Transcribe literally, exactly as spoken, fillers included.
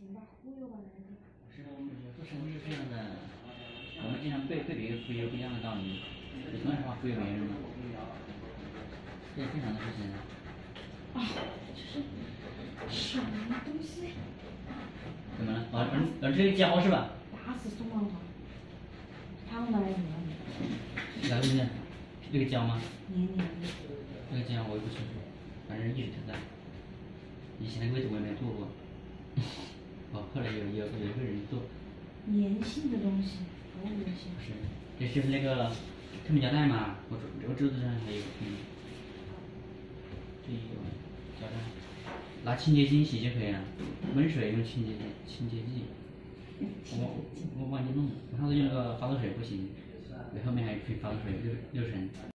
行吧，忽悠吧来着。 是我们做生意是这样的，我们经常被被别人忽悠，不一样的道理，有同样的话忽悠别人吗？这是正常的事情。 啊，这是什么东西？ 怎么了？啊，儿儿这个胶是吧？ 打死宋万华！看到没有？ 哪个东西？这个胶吗？ 黏黏的。 这个胶我也不清楚，反正一直存在。以前那个位置我也没做过。哦，后来有有有一个人做。 粘性的东西，好恶心。 不是，这就是那个透明胶带嘛，我桌我桌子上还有，嗯，这有胶带，拿清洁剂洗就可以了，温水用清洁剂清洁剂。我我忘记弄了，我上次用那个发热水不行，后面还可以发热水六六升。